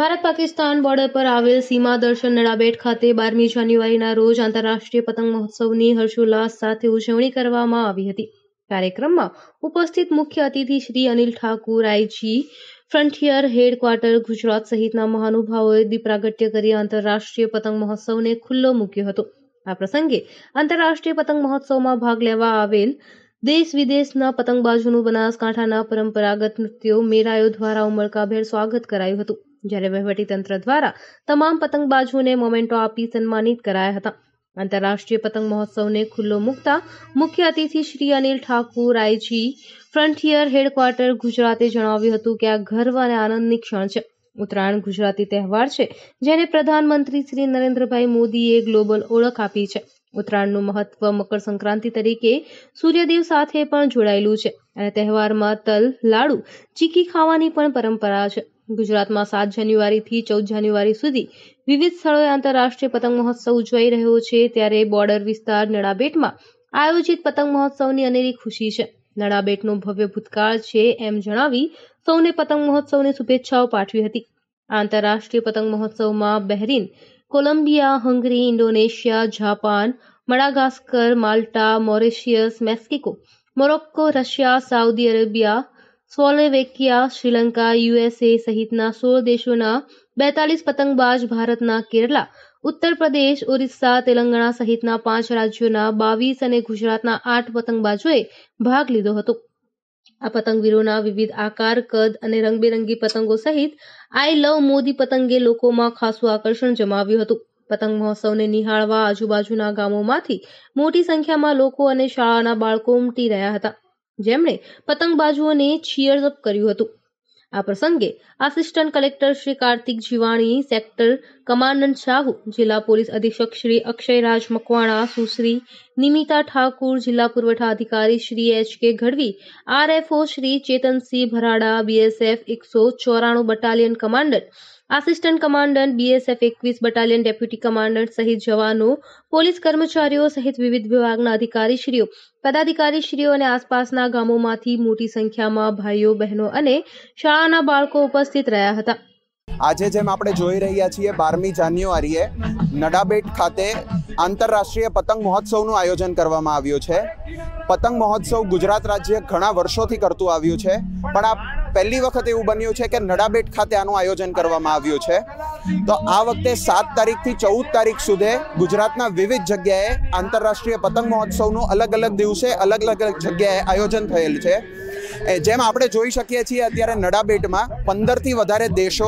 Bharat Pakistan border પર આવેલ સીમા દર્શન નડાબેટ ખાતે 12મી જાન્યુઆરીના રોજ આંતરરાષ્ટ્રીય પતંગ મહોત્સવની હર્ષોલ્લાસ સાથે ઉજવણી કરવામાં આવી હતી। કાર્યક્રમમાં ઉપસ્થિત મુખ્ય અતિથિ Shri Anil Thakur IG frontier headquarter Gujarat સહિતના મહાનુભાવોએ દીપ પ્રાગટ્ય કરી આંતરરાષ્ટ્રીય પતંગ મહોત્સવને ખુલ્લો મૂક્યો હતો। આ પ્રસંગે આંતરરાષ્ટ્રીય પતંગ મહોત્સવમાં ભાગ લેવા આવેલ દેશ વિદેશના પતંગબાજોનું બનાસકાંઠાના પરંપરાગત નૃત્યો મેરાયો દ્વારા ઉમળકાભેર સ્વાગત કરાયું હતું, જ્યારે વહીવટીતંત્ર દ્વારા તમામ પતંગબાજોને મોમેન્ટો આપી સન્માનિત કરાયા હતા। આંતરરાષ્ટ્રીય પતંગ મહોત્સવને ખુલ્લો મૂકતા મુખ્ય અતિથિ Shri Anil Thakur IG frontier headquarter ગુજરાતે જણાવ્યું હતું કે આ ગર્વ અને આનંદની ક્ષણ છે। ઉત્તરાયણ ગુજરાતી તહેવાર છે જેને પ્રધાનમંત્રી શ્રી નરેન્દ્રભાઈ મોદીએ ગ્લોબલ ઓળખ આપી છે। ઉત્તરાયણનું મહત્વ મકર સંક્રાંતિ તરીકે સૂર્યદેવ સાથે પણ જોડાયેલું છે અને તહેવારમાં તલ, લાડુ, ચીકી ખાવાની પણ પરંપરા છે। ગુજરાતમાં 7 જાન્યુઆરીથી 14 જાન્યુઆરી સુધી વિવિધ સ્થળોએ આંતરરાષ્ટ્રીય પતંગ મહોત્સવ ઉજવાઈ રહ્યો છે, ત્યારે બોર્ડર વિસ્તાર નડાબેટમાં આયોજિત પતંગ મહોત્સવની અનેરી ખુશી છે। નડાબેટનો ભવ્ય ભૂતકાળ છે એમ જણાવી સૌને પતંગ મહોત્સવની શુભેચ્છાઓ પાઠવી હતી। આંતરરાષ્ટ્રીય પતંગ મહોત્સવમાં Bahrain, Colombia, Hungary, Indonesia, Japan, Madagascar, Malta, Mauritius, Mexico, Morocco, Russia, Saudi Arabia, Slovakia, Sri Lanka, USA સહિતના 16 દેશોના 42 પતંગબાજ, ભારતના કેરલા, ઉત્તર પ્રદેશ, ઓરિસ્સા, તેલંગાણા સહિતના 5 રાજ્યોના 22 અને ગુજરાતના 8 પતંગબાજોએ ભાગ લીધો હતો। આ પતંગવીરોના વિવિધ આકાર, કદ અને રંગબેરંગી પતંગો સહિત આઈ લવ મોદી પતંગે લોકોમાં ખાસું આકર્ષણ જમાવ્યું હતું। પતંગ મહોત્સવને નિહાળવા આજુબાજુના ગામોમાંથી મોટી સંખ્યામાં લોકો અને શાળાના બાળકો ઉમટી રહ્યા હતા, જેમણે પતંગબાજોને ચીયર્સ અપ કર્યું હતું। આ પ્રસંગે assistant collector Shri Kartik Jivani, sector commandant Sahu, જિલ્લા પોલીસ અધિક્ષક શ્રી અક્ષયરાજ મકવાણા, સુશ્રી નિમિતા ઠાકુર, જિલ્લા પુરવઠા અધિકારી Shri H K. Gadhvi, RFO Shri Chetansinh Bharada, BSF 194 battalion commandant, assistant commandant, BSF 21 battalion deputy commandant સહિત જવાનો, પોલીસ કર્મચારીઓ સહિત વિવિધ વિભાગના અધિકારીશ્રીઓ, પદાધિકારીશ્રીઓ અને આસપાસના ગામોમાંથી મોટી સંખ્યામાં ભાઈઓ, બહેનો અને શાળાના બાળકો ઉપસ્થિત રહ્યા હતા। આજે જેમ આપણે જોઈ રહ્યા છીએ 12મી જાન્યુઆરીએ નડાબેટ ખાતે આંતરરાષ્ટ્રીય પતંગ મહોત્સવનું આયોજન કરવામાં આવ્યું છે। પતંગ મહોત્સવ ગુજરાત રાજ્ય ઘણા વર્ષોથી કરતું આવ્યું છે, પણ આ પહેલી વખત એવું બન્યું છે કે નડાબેટ ખાતે આનું આયોજન કરવામાં આવ્યું છે। તો આ વખતે 7 તારીખથી 14 તારીખ સુધી ગુજરાતના વિવિધ જગ્યાએ આંતરરાષ્ટ્રીય પતંગ મહોત્સવનું અલગ અલગ દિવસે અલગ અલગ જગ્યાએ આયોજન થયેલ છે। જેમ આપણે જોઈ શકીએ છીએ અત્યારે નડાબેટમાં 15થી વધારે દેશો,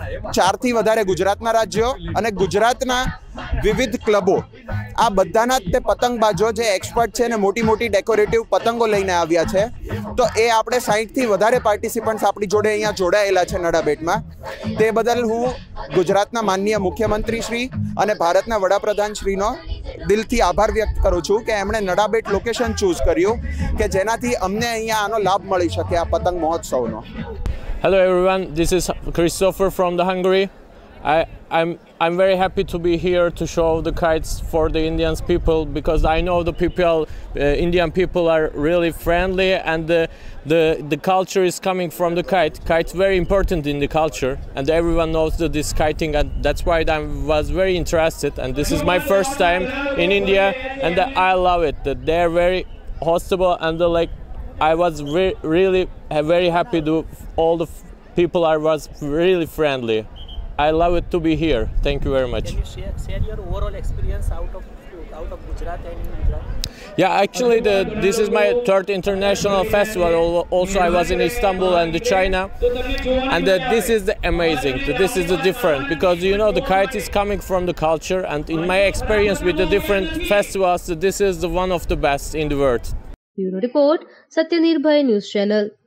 4થી વધારે ગુજરાતના રાજ્યો અને ગુજરાતના વિવિધ ક્લબો, આ બધાના તે પતંગબાજો જે એક્સપર્ટ છે અને મોટી મોટી ડેકોરેટિવ પતંગો લઈને આવ્યા છે। તો એ આપણે 60થી વધારે પાર્ટિસિપન્ટ્સ આપણી જોડે અહીંયા જોડાયેલા છે નડાબેટમાં। તે બદલ હું ગુજરાતના માનનીય મુખ્યમંત્રી શ્રી અને ભારતના વડાપ્રધાન શ્રીનો દિલથી આભાર વ્યક્ત કરું છું કે એમણે નડાબેટ લોકેશન ચૂઝ કર્યું કે જેનાથી અમને અહીંયા આનો લાભ મળી શકે આ પતંગ મહોત્સવનો। Hello everyone, this is Christopher from the Hungary. I'm very happy to be here to show the kites for the Indian people, because I know the people, Indian people are really friendly, and the culture is coming from the kite. Kite's very important in the culture, and everyone knows that this kiting, and that's why I was very interested. And this is my first time in India, and I love it. That they're very hospitable, and I was really very happy to all the people was really friendly. I love it to be here. Thank you very much. Can you share your overall experience out of Gujarat and in Gujarat? Yeah, actually this is my 3rd international festival. Also I was in Istanbul and China, and this is amazing. This is the different, because you know the kite is coming from the culture, and in my experience with the different festivals, this is the one of the best in the world. Bureau Report, Satya Nirbhay News Channel.